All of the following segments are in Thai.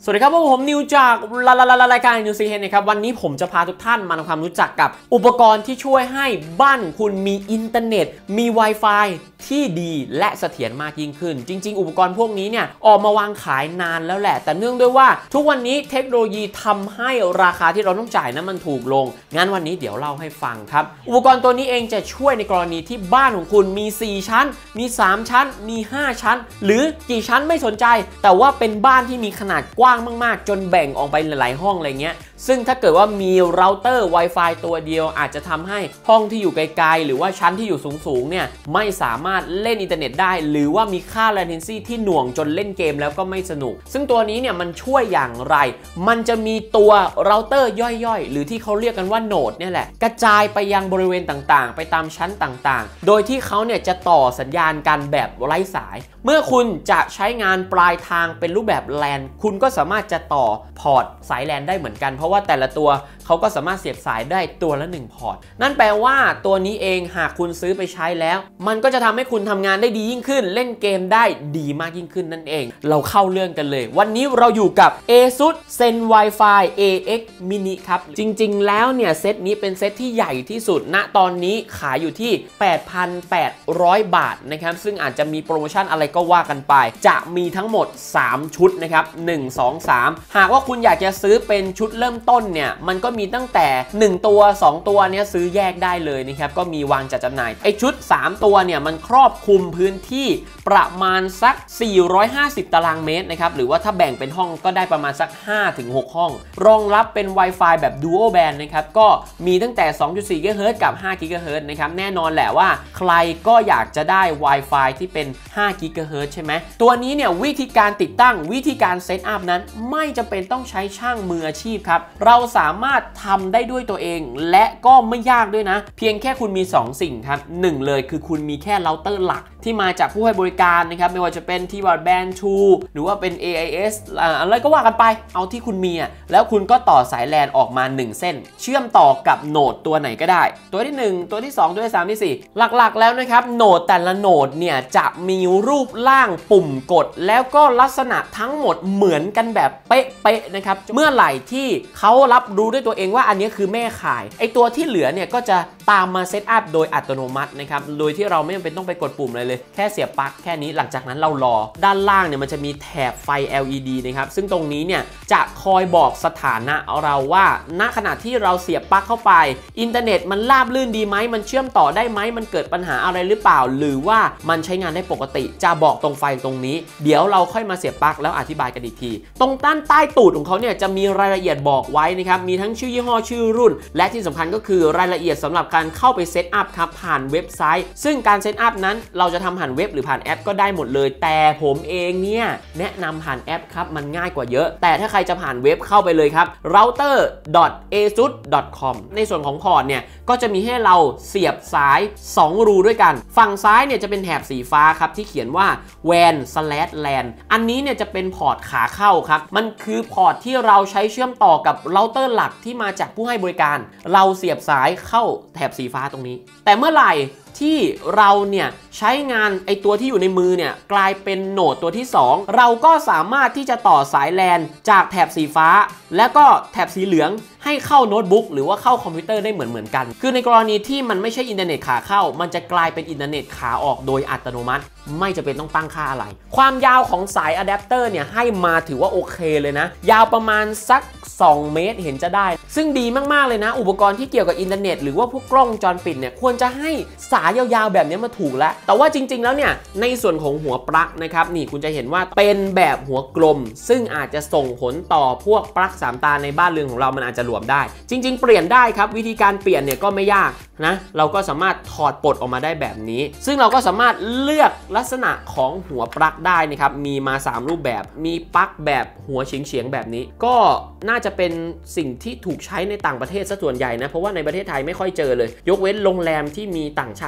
สวัสดีครับผมนิวจากรายการนิวซีเฮนนะครับวันนี้ผมจะพาทุกท่านมาทำความรู้จักกับอุปกรณ์ที่ช่วยให้บ้านคุณมีอินเทอร์เน็ตมี Wi-Fi ที่ดีและเสถียรมากยิ่งขึ้นจริงๆอุปกรณ์พวกนี้เนี่ยออกมาวางขายนานแล้วแหละแต่เนื่องด้วยว่าทุกวันนี้เทคโนโลยีทำให้ราคาที่เราต้องจ่ายนั้นมันถูกลงงั้นวันนี้เดี๋ยวเล่าให้ฟังครับอุปกรณ์ตัวนี้เองจะช่วยในกรณีที่บ้านของคุณมี4ชั้นมี3ชั้นมี5ชั้นหรือกี่ชั้นไม่สนใจแต่ว่าเป็นบ้านที่มีขนาดกว้างมากๆจนแบ่งออกไปหลายๆห้องอะไรเงี้ยซึ่งถ้าเกิดว่ามีเราเตอร์ Wi-Fi ตัวเดียวอาจจะทำให้ห้องที่อยู่ไกลๆหรือว่าชั้นที่อยู่สูงๆเนี่ยไม่สามารถเล่นอินเทอร์เน็ตได้หรือว่ามีค่า latency ที่หน่วงจนเล่นเกมแล้วก็ไม่สนุกซึ่งตัวนี้เนี่ยมันช่วยอย่างไรมันจะมีตัวเราเตอร์ย่อยๆหรือที่เขาเรียกกันว่าโนดเนี่ยแหละกระจายไปยังบริเวณต่างๆไปตามชั้นต่างๆโดยที่เขาเนี่ยจะต่อสัญญาณกันแบบไร้สายเมื่อคุณจะใช้งานปลายทางเป็นรูปแบบ LAN คุณก็สามารถจะต่อพอร์ตสาย LAN ได้เหมือนกันเพราะว่าแต่ละตัวเขาก็สามารถเสียบสายได้ตัวละ1พอร์ตนั่นแปลว่าตัวนี้เองหากคุณซื้อไปใช้แล้วมันก็จะทำให้คุณทำงานได้ดียิ่งขึ้นเล่นเกมได้ดีมากยิ่งขึ้นนั่นเองเราเข้าเรื่องกันเลยวันนี้เราอยู่กับ ASUS Zen Wi-Fi AX Mini ครับจริงๆแล้วเนี่ยเซตนี้เป็นเซตที่ใหญ่ที่สุดณตอนนี้ขายอยู่ที่ 8,800 บาทนะครับซึ่งอาจจะมีโปรโมชั่นอะไรก็ว่ากันไปจะมีทั้งหมด3ชุดนะครับ1 2 3หากว่าคุณอยากจะซื้อเป็นชุดเริ่มต้นเนี่ยมันก็มีตั้งแต่1ตัว2ตัวเนี้ยซื้อแยกได้เลยนะครับก็มีวางจัดจำหน่ายไอชุด3ตัวเนี่ยมันครอบคลุมพื้นที่ประมาณสัก450ตารางเมตรนะครับหรือว่าถ้าแบ่งเป็นห้องก็ได้ประมาณสัก 5-6 ห้องรองรับเป็น Wi-Fi แบบ Dual Band นะครับก็มีตั้งแต่ 2.4 GHz กับ5 GHz นะครับแน่นอนแหละว่าใครก็อยากจะได้ Wi-Fi ที่เป็น5 GHz ใช่ไหมตัวนี้เนี่ยวิธีการติดตั้งวิธีการเซตอัพนั้นไม่จำเป็นต้องใช้ช่างมืออาชีพครับเราสามารถทำได้ด้วยตัวเองและก็ไม่ยากด้วยนะเพียงแค่คุณมี2สิ่งครับ1เลยคือคุณมีแค่เราเตอร์หลักที่มาจากผู้ให้บริการนะครับไม่ว่าจะเป็น T-Word Band 2หรือว่าเป็น AIS อะไรก็ว่ากันไปเอาที่คุณมีแล้วคุณก็ต่อสาย LAN ออกมา1เส้นเชื่อมต่อกับโหนดตัวไหนก็ได้ตัวที่1ตัวที่2ตัวที่3ที่4หลักๆแล้วนะครับโหนดแต่ละโหนดเนี่ยจะมีรูปร่างปุ่มกดแล้วก็ลักษณะทั้งหมดเหมือนกันแบบเป๊ะๆนะครับเมื่อไหร่ที่เขารับรู้ด้วยตัวเองว่าอันนี้คือแม่ข่ายไอตัวที่เหลือเนี่ยก็จะตามมาเซตอัพโดยอัตโนมัตินะครับโดยที่เราไม่จำเป็นต้องไปกดปุ่มเลยแค่เสียบปลั๊กแค่นี้หลังจากนั้นเรารอด้านล่างเนี่ยมันจะมีแถบไฟ LED นะครับซึ่งตรงนี้เนี่ยจะคอยบอกสถานะเราว่าณขณะที่เราเสียบปลั๊กเข้าไปอินเทอร์เน็ตมันราบลื่นดีไหมมันเชื่อมต่อได้ไหมมันเกิดปัญหาอะไรหรือเปล่าหรือว่ามันใช้งานได้ปกติจะบอกตรงไฟตรงนี้เดี๋ยวเราค่อยมาเสียบปลั๊กแล้วอธิบายกันอีกทีตรงด้านใต้ตูดของเขาเนี่ยจะมีรายละเอียดบอกไว้นะครับมีทั้งชื่อยี่ห้อชื่อรุ่นและที่สำคัญก็คือรายละเอียดสำหรับการเข้าไปเซตอัพครับผ่านเว็บไซต์ซึ่งการเซตอัพนั้นเราจะทำผ่านเว็บหรือผ่านแอปก็ได้หมดเลยแต่ผมเองเนี่ยแนะนำผ่านแอปครับมันง่ายกว่าเยอะแต่ถ้าใครจะผ่านเว็บเข้าไปเลยครับ router.asus.com ในส่วนของพอร์ตเนี่ยก็จะมีให้เราเสียบสาย2รูด้วยกันฝั่งซ้ายเนี่ยจะเป็นแถบสีฟ้าครับที่เขียนว่า WAN/LAN อันนี้เนี่ยจะเป็นพอร์ตขาเข้าครับมันคือพอร์ตที่เราใช้เชื่อมต่อกับเราเตอร์หลักที่มาจากผู้ให้บริการเราเสียบสายเข้าแถบสีฟ้าตรงนี้แต่เมื่อไหร่ที่เราเนี่ยใช้งานไอตัวที่อยู่ในมือเนี่ยกลายเป็นโหนดตัวที่2เราก็สามารถที่จะต่อสาย LAN จากแถบสีฟ้าแล้วก็แถบสีเหลืองให้เข้าโน้ตบุ๊กหรือว่าเข้าคอมพิวเตอร์ได้เหมือนกันคือในกรณีที่มันไม่ใช่อินเทอร์เน็ตขาเข้ามันจะกลายเป็นอินเทอร์เน็ตขาออกโดยอัตโนมัติไม่จำเป็นต้องตั้งค่าอะไรความยาวของสายอะแดปเตอร์เนี่ยให้มาถือว่าโอเคเลยนะยาวประมาณสัก2 เมตรเห็นจะได้ซึ่งดีมากๆเลยนะอุปกรณ์ที่เกี่ยวกับอินเทอร์เน็ตหรือว่าพวกกล้องวงจรปิดเนี่ยควรจะให้สายยาวๆแบบนี้มาถูกแล้วแต่ว่าจริงๆแล้วเนี่ยในส่วนของหัวปลั๊กนะครับนี่คุณจะเห็นว่าเป็นแบบหัวกลมซึ่งอาจจะส่งผลต่อพวกปลั๊ก3 ตาในบ้านเรือนของเรามันอาจจะหลวมได้จริงๆเปลี่ยนได้ครับวิธีการเปลี่ยนเนี่ยก็ไม่ยากนะเราก็สามารถถอดปลดออกมาได้แบบนี้ซึ่งเราก็สามารถเลือกลักษณะของหัวปลั๊กได้นะครับมีมา3รูปแบบมีปลั๊กแบบหัวเฉียงๆแบบนี้ก็น่าจะเป็นสิ่งที่ถูกใช้ในต่างประเทศซะส่วนใหญ่นะเพราะว่าในประเทศไทยไม่ค่อยเจอเลยยกเว้นโรงแรมที่มีต่างชาติ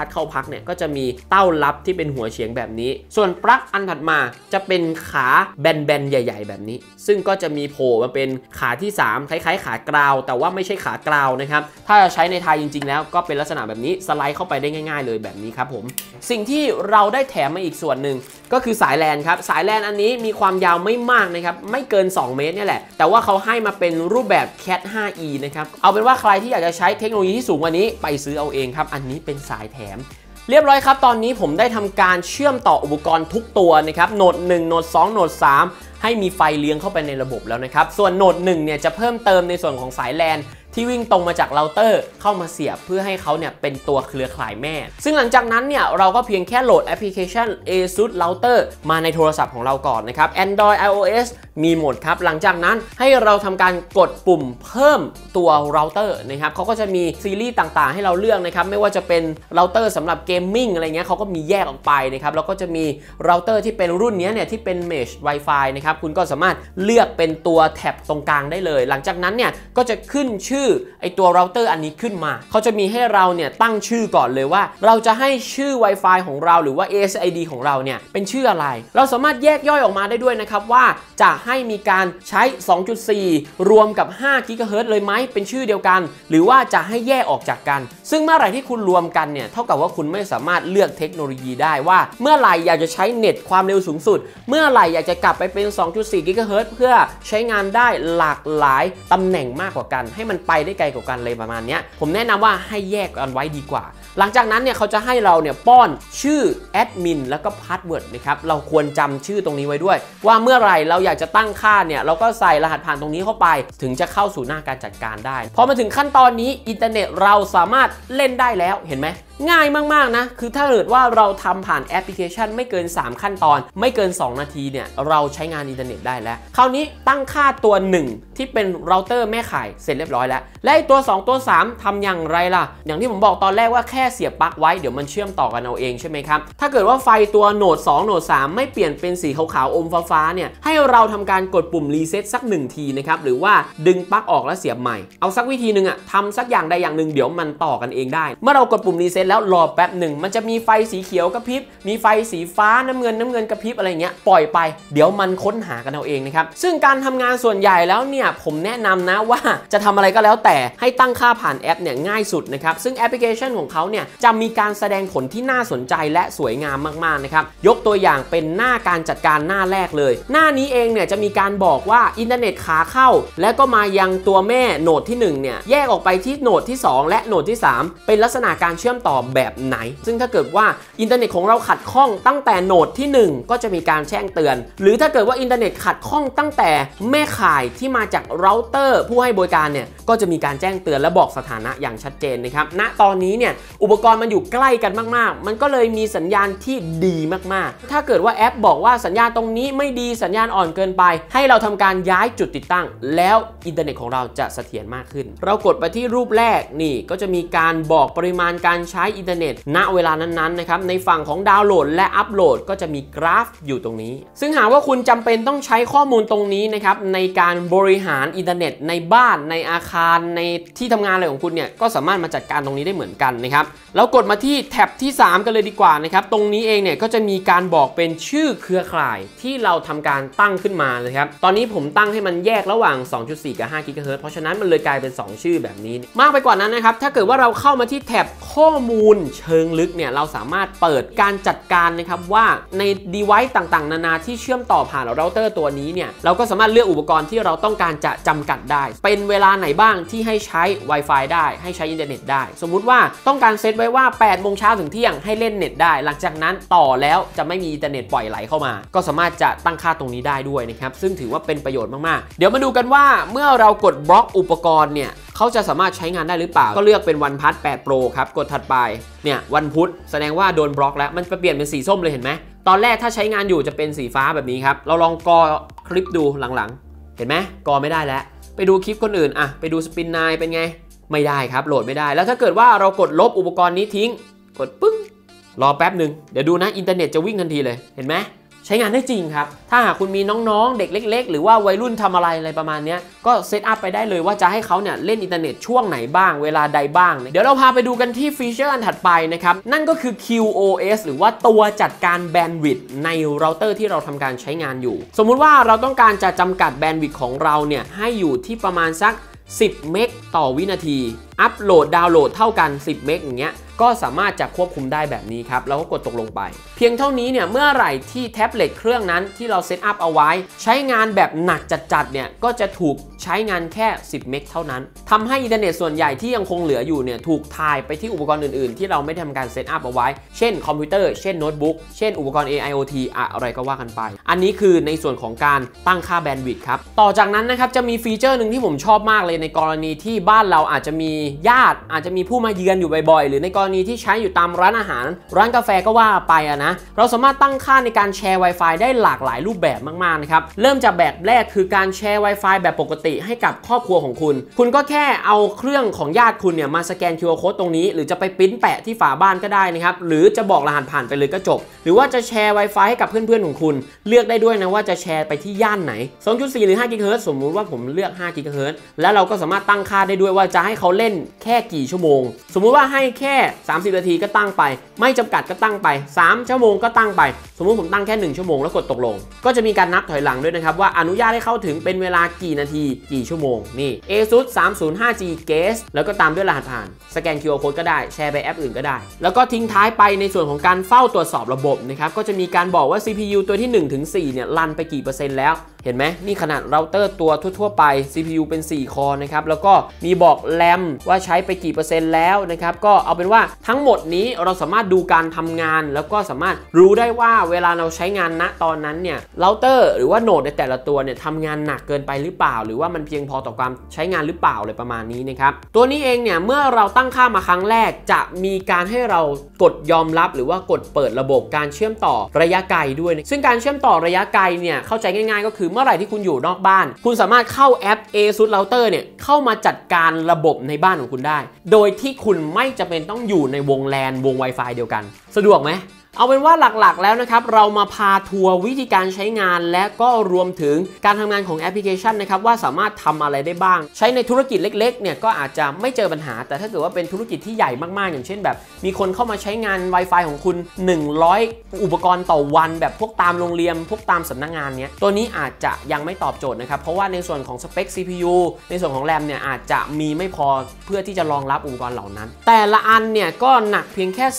ร์จเข้าพักเนี่ยก็จะมีเต้ารับที่เป็นหัวเฉียงแบบนี้ส่วนปลั๊กอันถัดมาจะเป็นขาแบนๆใหญ่ๆแบบนี้ซึ่งก็จะมีโผล่มาเป็นขาที่3คล้ายๆขากราวแต่ว่าไม่ใช่ขากราวนะครับถ้าใช้ในไทยจริงๆแล้วก็เป็นลักษณะแบบนี้สไลด์เข้าไปได้ง่ายๆเลยแบบนี้ครับผมสิ่งที่เราได้แถมมาอีกส่วนหนึ่งก็คือสายแลนครับสายแลนอันนี้มีความยาวไม่มากนะครับไม่เกิน2 เมตรนี่แหละแต่ว่าเขาให้มาเป็นรูปแบบ Cat 5e นะครับเอาเป็นว่าใครที่อยากจะใช้เทคโนโลยีที่สูงกว่านี้ไปซื้อเอาเองครับอันนี้เป็นสายแถมเรียบร้อยครับตอนนี้ผมได้ทำการเชื่อมต่ออุปกรณ์ทุกตัวนะครับโหนด1โหนด2โหนด3ให้มีไฟเลี้ยงเข้าไปในระบบแล้วนะครับส่วนโหนด1เนี่ยจะเพิ่มเติมในส่วนของสายแลนที่วิ่งตรงมาจากเราเตอร์เข้ามาเสียบเพื่อให้เขาเนี่ยเป็นตัวเครือข่ายแม่ซึ่งหลังจากนั้นเนี่ยเราก็เพียงแค่โหลดแอปพลิเคชัน ASUS Router มาในโทรศัพท์ของเราก่อนนะครับ Android iOS มีหมดครับหลังจากนั้นให้เราทำการกดปุ่มเพิ่มตัวเราเตอร์นะครับเขาก็จะมีซีรีส์ต่างๆให้เราเลือกนะครับไม่ว่าจะเป็นเราเตอร์สำหรับเกมมิ่งอะไรเงี้ยเขาก็มีแยกออกไปนะครับแล้วก็จะมีเราเตอร์ที่เป็นรุ่นนี้เนี่ยที่เป็น Mesh Wi-Fi นะครับคุณก็สามารถเลือกเป็นตัวแท็บตรงกลางได้เลยหลังจากนั้นเนี่ยก็จะขึ้นชื่อไอตัวเราเตอร์อันนี้ขึ้นมาเขาจะมีให้เราเนี่ยตั้งชื่อก่อนเลยว่าเราจะให้ชื่อ Wi-Fi ของเราหรือว่า ASID ของเราเนี่ยเป็นชื่ออะไรเราสามารถแยกย่อยออกมาได้ด้วยนะครับว่าจะให้มีการใช้ 2.4 รวมกับ5 GHz เลยไหมเป็นชื่อเดียวกันหรือว่าจะให้แยกออกจากกันซึ่งเมื่อไหร่ที่คุณรวมกันเนี่ยเท่ากับว่าคุณไม่สามารถเลือกเทคโนโลยีได้ว่าเมื่อไหร่อยากจะใช้เน็ตความเร็วสูงสุดเมื่อไหร่อยากจะกลับไปเป็น 2.4 GHz เพื่อใช้งานได้หลากหลายตำแหน่งมากกว่ากันให้มันไปได้ไกลกว่ากันเลยประมาณนี้ผมแนะนำว่าให้แยกกันไว้ดีกว่าหลังจากนั้นเนี่ยเขาจะให้เราเนี่ยป้อนชื่อแอดมินแล้วก็พาสเวิร์ดนะครับเราควรจำชื่อตรงนี้ไว้ด้วยว่าเมื่อไหร่เราอยากจะตั้งค่าเนี่ยเราก็ใส่รหัสผ่านตรงนี้เข้าไปถึงจะเข้าสู่หน้าการจัดการได้พอมาถึงขั้นตอนนี้อินเทอร์เน็ตเราสามารถเล่นได้แล้วเห็นไหมง่ายมากๆนะคือถ้าเกิดว่าเราทำผ่านแอปพลิเคชันไม่เกิน3ขั้นตอนไม่เกิน2นาทีเนี่ยเราใช้งานอินเทอร์เน็ตได้แล้วคราวนี้ตั้งค่าตัว1ที่เป็นเราเตอร์แม่ข่ายเสร็จเรียบร้อยแล้วและตัว2ตัว3ทำอย่างไรล่ะอย่างที่ผมบอกตอนแรกว่าแค่เสียบปลั๊กไว้เดี๋ยวมันเชื่อมต่อกันเอาเองใช่ไหมครับถ้าเกิดว่าไฟตัวโหนด2โหนด3ไม่เปลี่ยนเป็นสีขาวๆอมฟ้าๆเนี่ยให้เราทำการกดปุ่มรีเซ็ตสัก1ทีนะครับหรือว่าดึงปลั๊กออกแล้วเสียบใหม่เอาสักวิธีนึงอะทำสักอย่างใดอย่างหนึ่งเดี๋ยวมันต่อกันเองได้เมื่อเรากดปุ่มรีเซ็ตแล้วรอแป๊บหนึ่งมันจะมีไฟสีเขียวกระพริบมีไฟสีฟ้าน้ำเงินกระพริบอะไรเงี้ยปล่อยไปเดี๋ยวมันค้นหากันเอาเองนะครับซึ่งการทำงานส่วนใหญ่แล้วเนี่ยผมแนะนำนะว่าจะทำอะไรก็แล้วแต่ให้ตั้งค่าผ่านแอปเนี่ยง่ายสุดนะครับซึ่งแอปพลิเคชันของเขาเนี่ยจะมีการแสดงผลที่น่าสนใจและสวยงามมากๆนะครับยกตัวอย่างเป็นหน้าการจัดการหน้าแรกเลยหน้านี้เองเนี่ยจะมีการบอกว่าอินเทอร์เน็ตขาเข้าและก็มายังตัวแม่โหนดที่1เนี่ยแยกออกไปที่โหนดที่2และโหนดที่3เป็นลักษณะการเชื่อมต่อแบบไหนซึ่งถ้าเกิดว่าอินเทอร์เน็ตของเราขัดข้องตั้งแต่โหนดที่1ก็จะมีการแจ้งเตือนหรือถ้าเกิดว่าอินเทอร์เน็ตขัดข้องตั้งแต่แม่ข่ายที่มาจากเราเตอร์ผู้ให้บริการเนี่ยก็จะมีการแจ้งเตือนและบอกสถานะอย่างชัดเจนนะครับณตอนนี้เนี่ยอุปกรณ์มันอยู่ใกล้กันมากๆมันก็เลยมีสัญญาณที่ดีมากๆถ้าเกิดว่าแอปบอกว่าสัญญาณตรงนี้ไม่ดีสัญญาณอ่อนเกินไปให้เราทำการย้ายจุดติดตั้งแล้วอินเทอร์เน็ตของเราจะเสถียรมากขึ้นเรากดไปที่รูปแรกนี่ก็จะมีการบอกปริมาณการใช้อินเทอร์เน็ตณเวลานั้นๆนะครับในฝั่งของดาวน์โหลดและอัปโหลดก็จะมีกราฟอยู่ตรงนี้ซึ่งหากว่าคุณจำเป็นต้องใช้ข้อมูลตรงนี้นะครับในการบริหารอินเทอร์เน็ตในบ้านในอาคารในที่ทำงานอะไรของคุณเนี่ยก็สามารถมาจัดการตรงนี้ได้เหมือนกันนะครับแล้วกดมาที่แท็บที่3กันเลยดีกว่านะครับตรงนี้เองเนี่ยก็จะมีการบอกเป็นชื่อเครือข่ายที่เราทำการตั้งขึ้นมาเลยครับตอนนี้ผมตั้งให้มันแยกระหว่าง 2.4 กับ5 GHz เพราะฉะนั้นมันเลยกลายเป็น2ชื่อแบบนี้มากไปกว่านั้นนะครับถ้าเกิดว่าเราเข้ามาที่แท็บข้อมูลเชิงลึกเนี่ยเราสามารถเปิดการจัดการนะครับว่าใน device ต่างๆนานาที่เชื่อมต่อผ่านเราเตอร์ตัวนี้เนี่ยเราก็สามารถเลือกอุปกรณ์ที่เราต้องการจะจำกัดได้เป็นเวลาไหนบ้างที่ให้ใช้ Wi-Fi ได้ให้ใช้อินเทอร์เน็ตได้สมมุติว่าต้องการเซตไว้ว่า8 โมงเช้าถึงเที่ยงให้เล่นเน็ตได้หลังจากนั้นต่อแล้วจะไม่มีอินเทอร์เน็ตปล่อยไหลเข้ามาก็สามารถจะตั้งค่าตรงนี้ได้ด้วยนะครับซึ่งถือว่าเป็นประโยชน์มากๆเดี๋ยวมาดูกันว่าเมื่อเรากดบล็อกอุปกรณ์เนี่ยเขาจะสามารถใช้งานได้หรือเปล่าก็เลือกเป็นวันพัท8 Pro ครับกดถัดไปเนี่ยวันพุธแสดงว่าโดนบล็อกแล้วมันจะเปลี่ยนเป็นสีส้มเลยเห็นไหมตอนแรกถ้าใช้งานอยู่จะเป็นสีฟ้าแบบนี้ครับเราลองกอคลิปดูหลังๆเห็นไหมกอไม่ได้แล้วไปดูคลิปคนอื่นอะไปดูสปิน9เป็นไงไม่ได้ครับโหลดไม่ได้แล้วถ้าเกิดว่าเรากดลบอุปกรณ์นี้ทิ้งกดปึ้งรอแป๊บหนึ่งเดี๋ยวดูนะอินเทอร์เน็ตจะวิ่งทันทีเลยเห็นไหมใช้งานได้จริงครับถ้าหากคุณมีน้องๆเด็กเล็กๆหรือว่าวัยรุ่นทำอะไรประมาณนี้ก็เซตอัพไปได้เลยว่าจะให้เขาเนี่ยเล่นอินเทอร์เน็ตช่วงไหนบ้างเวลาใดบ้างเดี๋ยวเราพาไปดูกันที่ฟีเจอร์อันถัดไปนะครับนั่นก็คือ QoS หรือว่าตัวจัดการแบนด์วิดต์ในเราเตอร์ที่เราทำการใช้งานอยู่สมมุติว่าเราต้องการจะจำกัดแบนด์วิดต์ของเราเนี่ยให้อยู่ที่ประมาณสัก10 เมกต่อวินาทีอัปโหลดดาวน์โหลดเท่ากัน10 เมกอย่างเงี้ยก็สามารถจะควบคุมได้แบบนี้ครับแล้วก็กดตกลงไปเพียงเท่านี้เนี่ยเมื่อไหร่ที่แท็บเล็ตเครื่องนั้นที่เราเซตอัพเอาไว้ใช้งานแบบหนักจัดๆเนี่ยก็จะถูกใช้งานแค่10 เมกเท่านั้นทำให้อินเทอร์เน็ตส่วนใหญ่ที่ยังคงเหลืออยู่เนี่ยถูกถ่ายไปที่อุปกรณ์อื่นๆที่เราไม่ทำการเซตอัพเอาไว้เช่นคอมพิวเตอร์เช่นโน้ตบุ๊กเช่นอุปกรณ์ AIoT อะไรก็ว่ากันไปอันนี้คือในส่วนของการตั้งค่าแบนด์วิดต์ครับต่อจากนั้นนะครับจะมีฟีเจอร์หนึ่งที่ผมชอบมากเลยในกรณีที่บ้านเราอาจจะมีญาติอาจจะมีผู้มาเยือนอยู่บ่อยๆหรือในกรณีที่ใช้อยู่ตามร้านอาหารร้านกาแฟก็ว่าไปนะเราสามารถตั้งค่าในการแชร์ Wi-Fi ได้หลากหลายรูปแบบมากๆนะครับเริ่มจากแบบแรกคือการแชร์ Wi-Fi แบบปกติให้กับครอบครัวของคุณก็แค่เอาเครื่องของญาติคุณเนี่ยมาสแกน QR Code ตรงนี้หรือจะไปปริ้นแปะที่ฝาบ้านก็ได้นะครับหรือจะบอกรหัสผ่านไปเลยก็จบหรือว่าจะแชร์ Wi-Fi ให้กับเพื่อนๆของคุณเลือกได้ด้วยนะว่าจะแชร์ไปที่ย่านไหน 2.4 หรือ5 GHz สมมุติว่าผมเลือก5 GHz แล้วเราก็สามารถตั้งค่าได้ด้วยว่าจะให้เขาเล่นแค่กี่ชั่วโมงสมมุติว่าให้แค่30 นาทีก็ตั้งไปไม่จำกัดก็ตั้งไป3 ชั่วโมงก็ตั้งไปสมมุติผมตั้งแค่1 ชั่วโมงแล้วกดตกลงก็จะมีการนับถอยหลังด้วยนะครับว่าอนุญาตให้เข้าถึงเป็นเวลากี่นาทีกี่ชั่วโมงนี่ ASUS 305G Guest แล้วก็ตามด้วยรหัสผ่านสแกน QR Code ก็ได้แชร์ไปแอปอื่นก็ได้แล้วก็ทิ้งท้ายไปในส่วนของการเฝ้าตรวจสอบระบบนะครับก็จะมีการบอกว่า CPU ตัวที่ 1-4 เนี่ยรันไปกี่เปอร์เซ็นต์แล้วเห็นไหมนี่ขนาดเราเตอร์ตัวทั่วๆไป CPU เป็น4 คอนะครับแล้วก็มีบอกแรมว่าใช้ไปกี่เปอร์เซ็นต์แล้วนะครับก็เอาเป็นว่าทั้งหมดนี้เราสามารถดูการทำงานแล้วก็สามารถรู้ได้ว่าเวลาเราใช้งานณตอนนั้นเนี่ยเราเตอร์หรือว่าโหนดในแต่ละตัวเนี่ยทำงานหนักเกินไปหรือเปล่าหรือว่ามันเพียงพอต่อการใช้งานหรือเปล่าเลยประมาณนี้นะครับตัวนี้เองเนี่ยเมื่อเราตั้งค่ามาครั้งแรกจะมีการให้เรากดยอมรับหรือว่ากดเปิดระบบการเชื่อมต่อระยะไกลด้วยซึ่งการเชื่อมต่อระยะไกลเนี่ยเข้าใจง่ายๆก็คือเมื่อไหร่ที่คุณอยู่นอกบ้านคุณสามารถเข้าแอป ASUS Router เนี่ยเข้ามาจัดการระบบในบ้านของคุณได้โดยที่คุณไม่จำเป็นต้องอยู่ในวง LAN วง Wi-Fi เดียวกันสะดวกไหมเอาเป็นว่าหลักๆแล้วนะครับเรามาพาทัวร์วิธีการใช้งานและก็รวมถึงการทำงานของแอปพลิเคชันนะครับว่าสามารถทำอะไรได้บ้างใช้ในธุรกิจเล็กๆเนี่ยก็อาจจะไม่เจอปัญหาแต่ถ้าเกิดว่าเป็นธุรกิจที่ใหญ่มากๆอย่างเช่นแบบมีคนเข้ามาใช้งาน Wi-Fi ของคุณ100อุปกรณ์ต่อวันแบบพวกตามโรงเรียนพวกตามสำนักงานเนี้ยตัวนี้อาจจะยังไม่ตอบโจทย์นะครับเพราะว่าในส่วนของสเปค CPU ในส่วนของแรมเนี่ยอาจจะมีไม่พอเพื่อที่จะรองรับอุปกรณ์เหล่านั้นแต่ละอันเนี่ยก็หนักเพียงแค่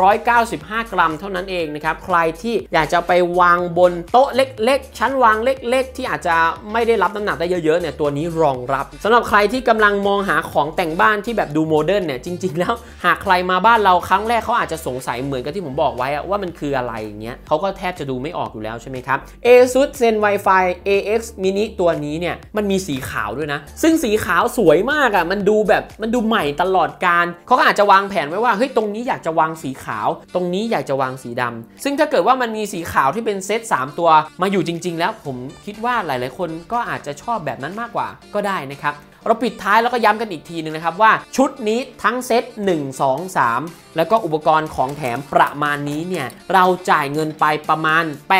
295 กรัมเท่านั้นเองนะครับใครที่อยากจะไปวางบนโต๊ะเล็กๆชั้นวางเล็กๆที่อาจจะไม่ได้รับน้ำหนักได้เยอะๆเนี่ยตัวนี้รองรับสำหรับใครที่กำลังมองหาของแต่งบ้านที่แบบดูโมเดิร์นเนี่ยจริงๆแล้วหากใครมาบ้านเราครั้งแรกเขาอาจจะสงสัยเหมือนกับที่ผมบอกไว้ว่ามันคืออะไรอย่างเงี้ยเขาก็แทบจะดูไม่ออกอยู่แล้วใช่ไหมครับ ASUS Zen Wi-Fi AX Mini ตัวนี้เนี่ยมันมีสีขาวด้วยนะซึ่งสีขาวสวยมากอ่ะมันดูใหม่ตลอดการเขาก็อาจจะวางแผนไว้ว่าเฮ้ยตรงนี้อยากจะวางสีขาวตรงนี้อยากจะวางสีดำซึ่งถ้าเกิดว่ามันมีสีขาวที่เป็นเซต3ตัวมาอยู่จริงๆแล้วผมคิดว่าหลายๆคนก็อาจจะชอบแบบนั้นมากกว่าก็ได้นะครับเราปิดท้ายแล้วก็ย้ำกันอีกทีนึงนะครับว่าชุดนี้ทั้งเซต1 2 3แล้วก็อุปกรณ์ของแถมประมาณนี้เนี่ยเราจ่ายเงินไปประมาณ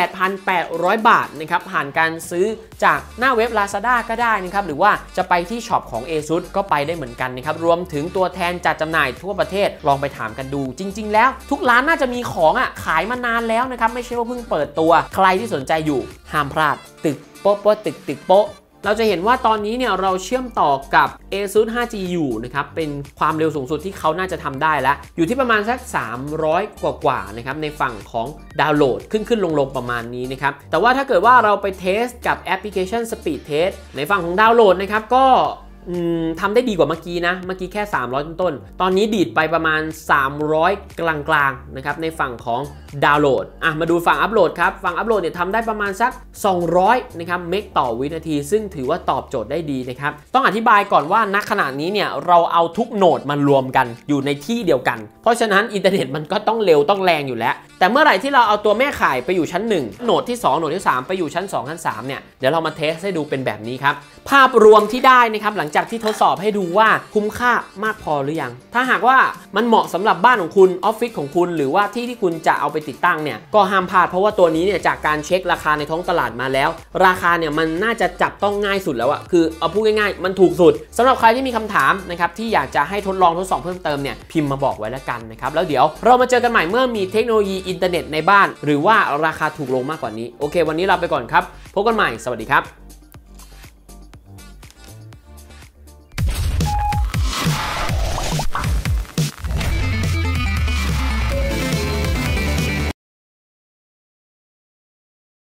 8,800 บาทนะครับผ่านการซื้อจากหน้าเว็บ Lazada ก็ได้นะครับหรือว่าจะไปที่ช็อปของ ASUS ก็ไปได้เหมือนกันนะครับรวมถึงตัวแทนจัดจำหน่ายทั่วประเทศลองไปถามกันดูจริงๆแล้วทุกร้านน่าจะมีของขายมานานแล้วนะครับไม่ใช่ว่าเพิ่งเปิดตัวใครที่สนใจอยู่ห้ามพลาดตึกโป๊ะตึกโป๊ะเราจะเห็นว่าตอนนี้เนี่ยเราเชื่อมต่อกับ ASUS 5G อยู่นะครับเป็นความเร็วสูงสุดที่เขาน่าจะทำได้แล้วอยู่ที่ประมาณสัก300กว่านะครับในฝั่งของดาวน์โหลดขึ้นลงประมาณนี้นะครับแต่ว่าถ้าเกิดว่าเราไปเทสกับแอปพลิเคชัน Speed Test ในฝั่งของดาวน์โหลดนะครับก็ทำได้ดีกว่าเมื่อกี้นะเมื่อกี้แค่300ต้นตอนนี้ดีดไปประมาณ300กลางๆนะครับในฝั่งของดาวน์โหลดมาดูฝั่งอัปโหลดครับฝั่งอัปโหลดเนี่ยทำได้ประมาณสัก200นะครับเมกต่อวินาทีซึ่งถือว่าตอบโจทย์ได้ดีนะครับต้องอธิบายก่อนว่าณขณะนี้เนี่ยเราเอาทุกโหนดมารวมกันอยู่ในที่เดียวกันเพราะฉะนั้นอินเทอร์เน็ตมันก็ต้องเร็วต้องแรงอยู่แล้วแต่เมื่อไหร่ที่เราเอาตัวแม่ข่ายไปอยู่ชั้น1โหนดที่2โหนดที่3ไปอยู่ชั้น2ชั้น3เนี่ยเดี๋ยวเรามาเทสให้ดูเป็นแบบนี้ครับภาพรวมที่ได้นะครับหลังจากที่ทดสอบให้ดูว่าคุ้มค่ามากพอหรือยังถ้าหากว่ามันเหมาะสำหรับบ้านของคุณออฟฟิศของคุณหรือว่าที่คุณจะเอาไปติดตั้งเนี่ยก็ห้ามพลาดเพราะว่าตัวนี้เนี่ยจากการเช็คราคาในท้องตลาดมาแล้วราคาเนี่ยมันน่าจะจับต้องง่ายสุดแล้วอะคือเอาพูดง่ายๆมันถูกสุดสำหรับใครที่มีคำถามนะครับที่อยากจะให้ทดลองทดสอบเพิ่มเติมเนี่ยพิมพ์มาบอกไว้แล้วกันนะครับแล้วเดี๋ยวเรามาเจอกันใหม่เมื่อมีเทคโนโลยีอินเทอร์เน็ตในบ้านหรือว่าราคาถูกลงมากกว่านี้โอเควันนี้ลาไปก่อนครับพบกันใหม่สวัสดีครับ